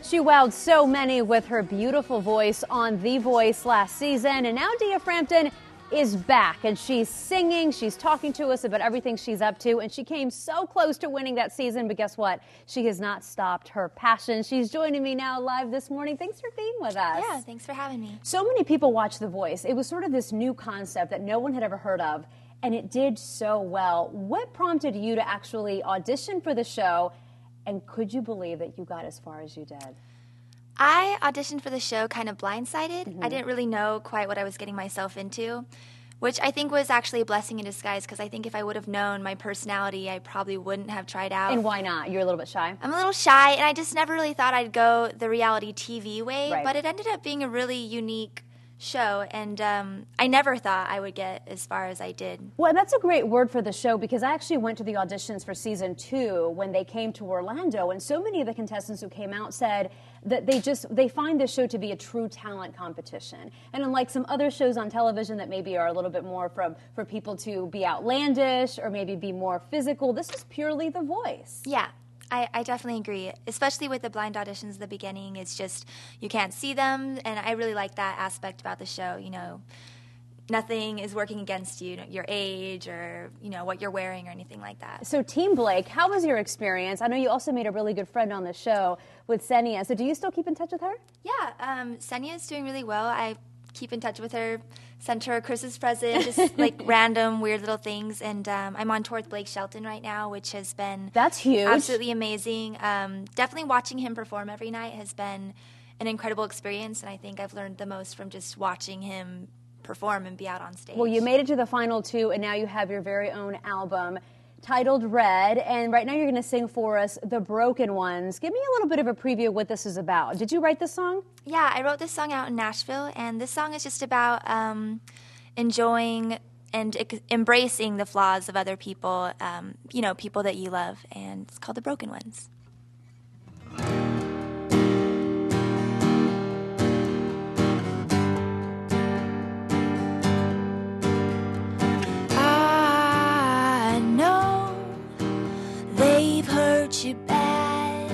She wowed so many with her beautiful voice on The Voice last season, and now Fia Frampton is back, and she's singing, she's talking to us about everything she's up to, and she came so close to winning that season, but guess what? She has not stopped her passion. She's joining me now live this morning. Thanks for being with us. Yeah, thanks for having me. So many people watch The Voice. It was sort of this new concept that no one had ever heard of, and it did so well. What prompted you to actually audition for the show, and could you believe that you got as far as you did? I auditioned for the show kind of blindsided. I didn't really know quite what I was getting myself into, which I think was actually a blessing in disguise, because I think if I would have known my personality, I probably wouldn't have tried out. And why not? You're a little bit shy? I'm a little shy, and I just never really thought I'd go the reality TV way, Right. but it ended up being a really unique show, and I never thought I would get as far as I did. Well, that's a great word for the show, because I actually went to the auditions for season 2 when they came to Orlando, and so many of the contestants who came out said that they find this show to be a true talent competition. And unlike some other shows on television that maybe are a little bit more for people to be outlandish or maybe be more physical, this is purely The Voice. Yeah. I definitely agree, especially with the blind auditions at the beginning. It's just, you can't see them, and I really like that aspect about the show. You know, nothing is working against you, your age or, you know, what you're wearing or anything like that. So Team Blake, how was your experience? I know you also made a really good friend on the show with Senia. So do you still keep in touch with her? Yeah, Senia is doing really well. I keep in touch with her, sent her a Christmas present, just like random weird little things. And I'm on tour with Blake Shelton right now, which has been That's huge. Absolutely amazing. Definitely watching him perform every night has been an incredible experience, and I think I've learned the most from just watching him perform and be out on stage. Well, you made it to the final 2, and now you have your very own album titled Red, and right now you're going to sing for us The Broken Ones. Give me a little bit of a preview of what this is about. Did you write this song? Yeah, I wrote this song out in Nashville, and this song is just about enjoying and embracing the flaws of other people, you know, people that you love, and it's called The Broken Ones. You bad.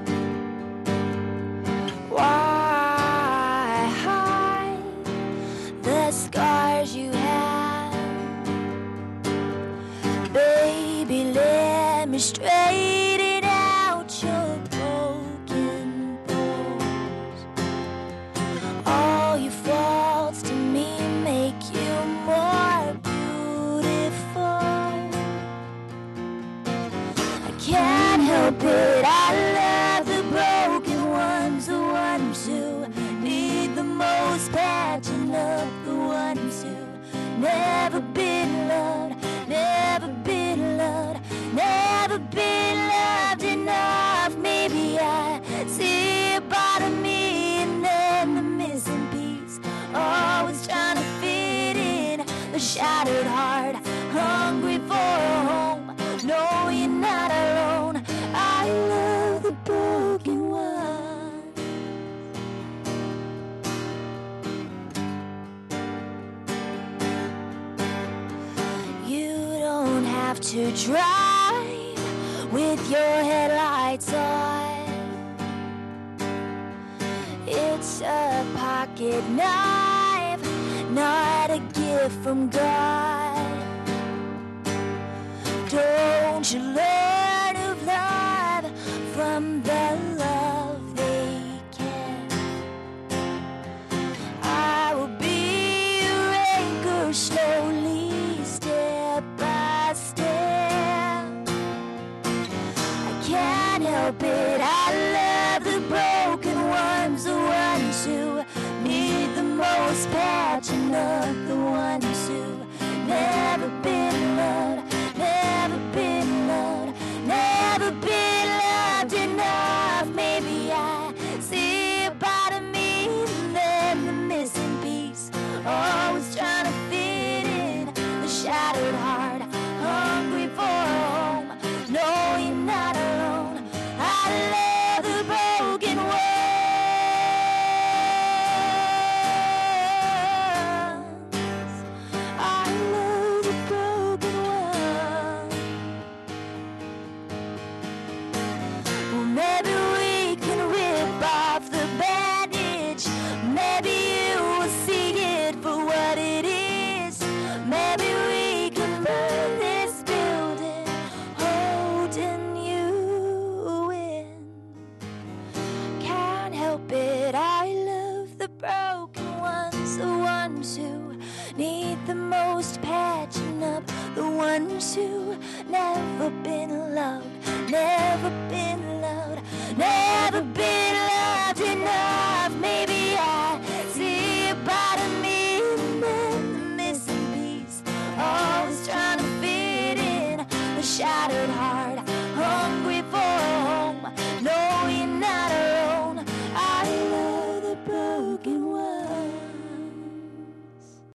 Why hide the scars you have? Baby, let me straighten out your broken bones. All your faults to me make you more beautiful. I can't help it, I love the broken ones, the ones who need the most patching up, the ones who never been loved, never been loved, never been loved enough. Maybe I see a part of me and then the missing piece, always trying to fit in, the shattered heart, hungry for a home. No, you're not alone. I love the broken one. You don't have to drive with your headlights on. It's a pocket knife, not a gift from God. Don't you learn of love from the love they can? I will be your anchor slowly, step by step. I can't help it, I love the broken ones, the ones who need the most patching up, the ones who never been loved, never been loved, never been loved enough. Maybe I see a part of me and then the missing piece, always trying to fit in, the shattered heart, hungry for a home. No, you're not alone. I love the broken one. ones who need the most patching up, the ones who never been loved, never been loved, never been